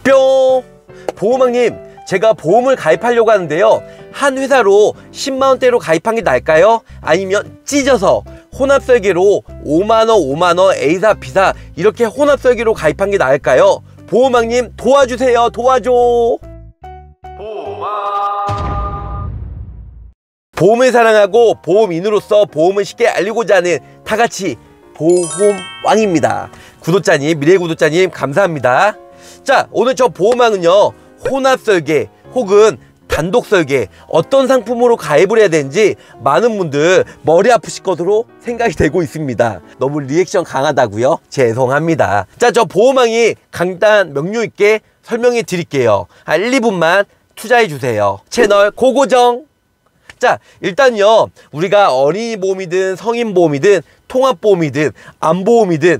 뿅! 보호망님, 제가 보험을 가입하려고 하는데요, 한 회사로 10만원대로 가입한 게 나을까요? 아니면 찢어서 혼합설계로 5만원 5만원 A사 B사 이렇게 혼합설계로 가입한 게 나을까요? 보호망님 도와주세요. 도와줘. 보험을 사랑하고 보험인으로서 보험을 쉽게 알리고자 하는 다같이 보험왕입니다. 구독자님, 미래 구독자님 감사합니다. 자, 오늘 저 보험왕은요, 혼합설계 혹은 단독설계 어떤 상품으로 가입을 해야 되는지 많은 분들 머리 아프실 것으로 생각이 되고 있습니다. 너무 리액션 강하다고요? 죄송합니다. 자, 저 보험왕이 간단 명료 있게 설명해 드릴게요. 한 1, 2분만 투자해 주세요. 채널 고고정. 자, 일단요, 우리가 어린이 보험이든 성인 보험이든 통합보험이든 암보험이든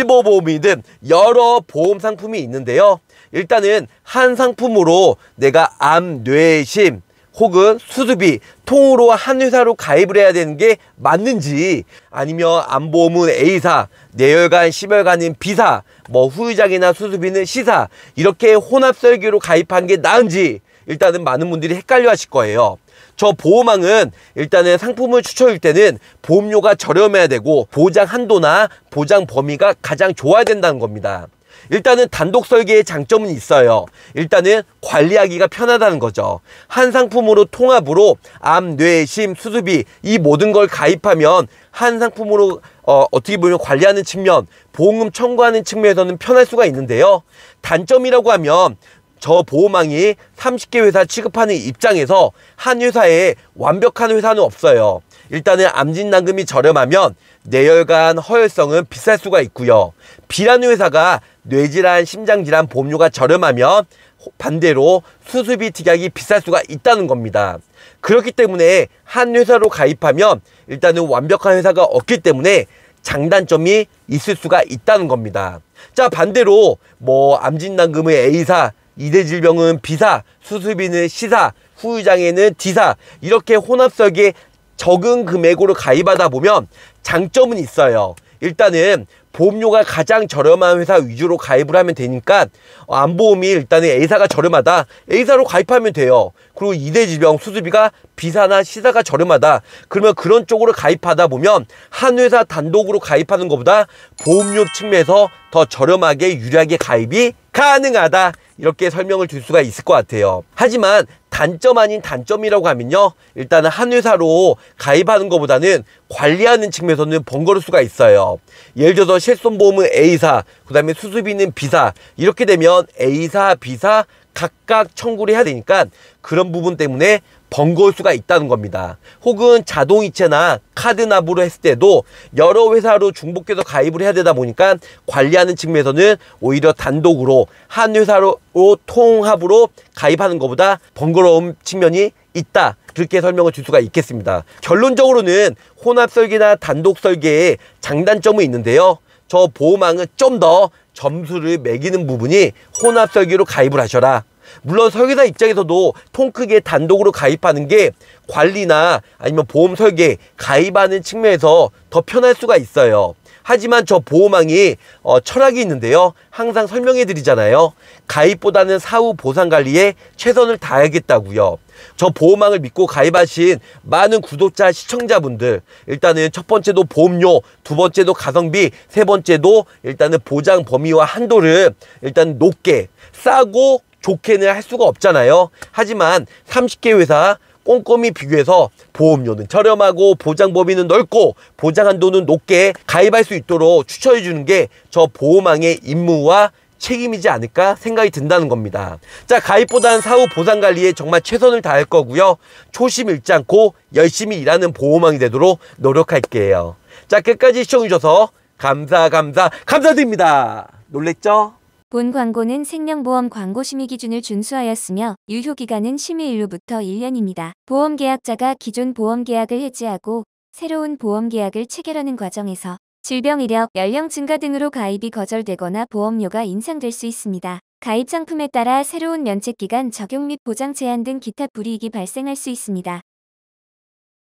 실버보험이든 여러 보험 상품이 있는데요, 일단은 한 상품으로 내가 암, 뇌, 심 혹은 수술비 통으로 한 회사로 가입을 해야 되는 게 맞는지, 아니면 암보험은 A사, 뇌혈관, 심혈관은 B사, 뭐 후유장애나 수술비는 C사 이렇게 혼합설계로 가입한 게 나은지 일단은 많은 분들이 헷갈려 하실 거예요. 저 보험왕은 일단은 상품을 추천할 때는 보험료가 저렴해야 되고 보장 한도나 보장 범위가 가장 좋아야 된다는 겁니다. 일단은 단독 설계의 장점은 있어요. 일단은 관리하기가 편하다는 거죠. 한 상품으로 통합으로 암, 뇌, 심, 수술비 이 모든 걸 가입하면 한 상품으로 어떻게 보면 관리하는 측면, 보험금 청구하는 측면에서는 편할 수가 있는데요, 단점이라고 하면 저 보험왕이 30개 회사 취급하는 입장에서 한 회사에 완벽한 회사는 없어요. 일단은 암진단금이 저렴하면 뇌혈관, 허혈성은 비쌀 수가 있고요. B라는 회사가 뇌질환, 심장질환 보험료가 저렴하면 반대로 수술비 특약이 비쌀 수가 있다는 겁니다. 그렇기 때문에 한 회사로 가입하면 일단은 완벽한 회사가 없기 때문에 장단점이 있을 수가 있다는 겁니다. 자, 반대로 뭐 암진단금의 A사, 이대질병은 B사, 수술비는 C사, 후유장애는 D사 이렇게 혼합설계 적은 금액으로 가입하다 보면 장점은 있어요. 일단은 보험료가 가장 저렴한 회사 위주로 가입을 하면 되니까 암보험이 일단은 A사가 저렴하다, A사로 가입하면 돼요. 그리고 이대질병 수술비가 B사나 C사가 저렴하다, 그러면 그런 쪽으로 가입하다 보면 한 회사 단독으로 가입하는 것보다 보험료 측면에서 더 저렴하게 유리하게 가입이 가능하다, 이렇게 설명을 드릴 수가 있을 것 같아요. 하지만 단점 아닌 단점이라고 하면요, 일단은 한 회사로 가입하는 것보다는 관리하는 측면에서는 번거로울 수가 있어요. 예를 들어서 실손보험은 A사, 그 다음에 수술비는 B사 이렇게 되면 A사, B사 각각 청구를 해야 되니까 그런 부분 때문에 번거로울 수가 있다는 겁니다. 혹은 자동이체나 카드 납부를 했을 때도 여러 회사로 중복해서 가입을 해야 되다 보니까 관리하는 측면에서는 오히려 단독으로 한 회사로 통합으로 가입하는 것보다 번거로운 측면이 있다, 그렇게 설명을 줄 수가 있겠습니다. 결론적으로는 혼합설계나 단독설계에 장단점은 있는데요, 저 보험왕은 좀 더 점수를 매기는 부분이 혼합설계로 가입을 하셔라. 물론 설계사 입장에서도 통 크게 단독으로 가입하는 게 관리나 아니면 보험 설계 가입하는 측면에서 더 편할 수가 있어요. 하지만 저 보험왕이 철학이 있는데요, 항상 설명해 드리잖아요. 가입보다는 사후 보상 관리에 최선을 다하겠다고요. 저 보험왕을 믿고 가입하신 많은 구독자, 시청자분들, 일단은 첫 번째도 보험료, 두 번째도 가성비, 세 번째도 일단은 보장 범위와 한도를 일단 높게, 싸고 좋게는 할 수가 없잖아요. 하지만 30개 회사 꼼꼼히 비교해서 보험료는 저렴하고 보장 범위는 넓고 보장 한도는 높게 가입할 수 있도록 추천해 주는 게 저 보험왕의 임무와 책임이지 않을까 생각이 든다는 겁니다. 자, 가입보다는 사후 보상 관리에 정말 최선을 다할 거고요, 초심 잃지 않고 열심히 일하는 보험왕이 되도록 노력할게요. 자, 끝까지 시청해 주셔서 감사드립니다. 놀랬죠? 본 광고는 생명보험 광고 심의 기준을 준수하였으며 유효기간은 심의일로부터 1년입니다. 보험계약자가 기존 보험계약을 해지하고 새로운 보험계약을 체결하는 과정에서 질병 이력, 연령 증가 등으로 가입이 거절되거나 보험료가 인상될 수 있습니다. 가입 상품에 따라 새로운 면책기간 적용 및 보장 제한 등 기타 불이익이 발생할 수 있습니다.